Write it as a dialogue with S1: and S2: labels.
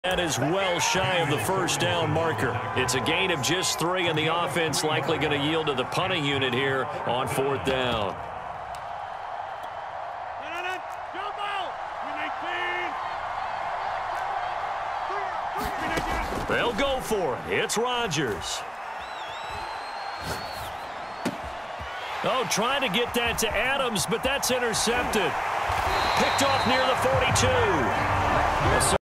S1: That is well shy of the first down marker. It's a gain of just 3, and the offense likely going to yield to the punting unit here on 4th down. They'll go for it. It's Rodgers. Oh, trying to get that to Adams, but that's intercepted. Picked off near the 42.